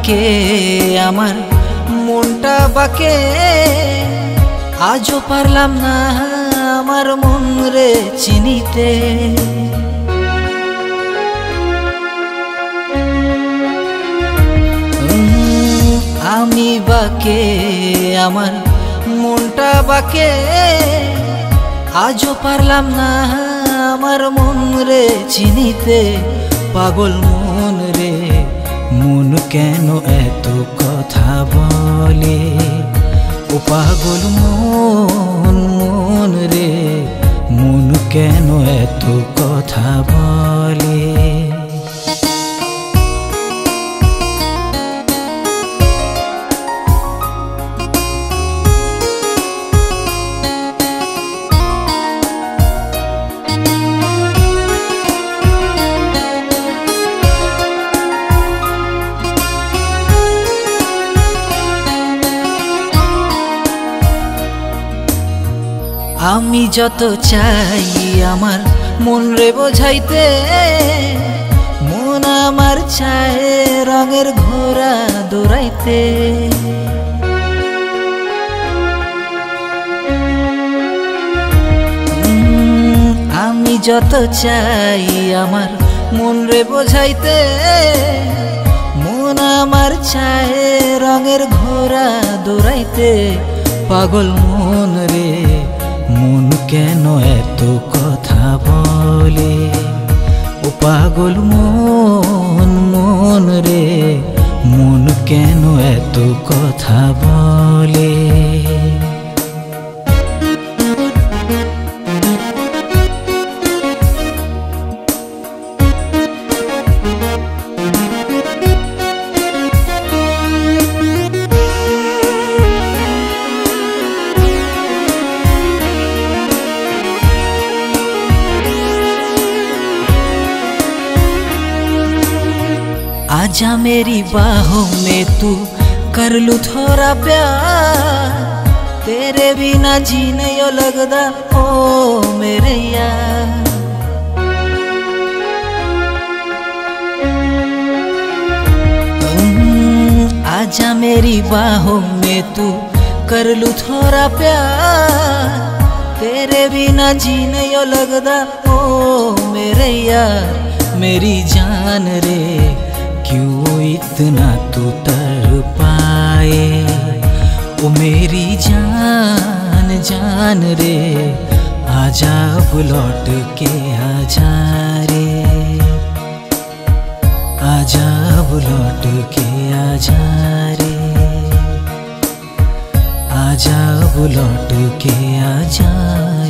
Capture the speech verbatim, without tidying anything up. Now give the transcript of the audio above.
বাকে আমার মনটা বাকে, আজও পারলাম না আমার মন রে চিনিতে। আমি বাকে আমার মনটা বাকে, আজও পারলাম না আমার মন রে চিনিতে। পাগল মন রে মন কেন এত কথা বলে, ও পাগল মন মন রে মন কেন এত কথা বলে। আমি যত চাই আমার মন রে বোঝাইতে, মন আমার চায় রঙের ঘোড়া দৌড়াইতে। আমি যত চাই আমার মন রে বোঝাইতে, মন আমার চায় রঙের ঘোড়া দৌড়াইতে। পাগল মন রে মন কেন এত কথা বলে, ও পাগল মন মন রে মন কেন এত কথা বলে। आजा मेरी बाहों में तू कर लूं थोड़ा प्यार, तेरे बिना जी नहीं लगदा ओ मेरे यार। आजा मेरी बाहों में तू कर लूं थोड़ा प्यार, तेरे बिना जी नहीं लगदा ओ मेरे यार। मेरी जान रे क्यों इतना तू तर पाए, ओ मेरी जान जान रे आजा अब लौट के आजा रे, आजा अब लौट के आजा रे, आजा अब लौट के आजा।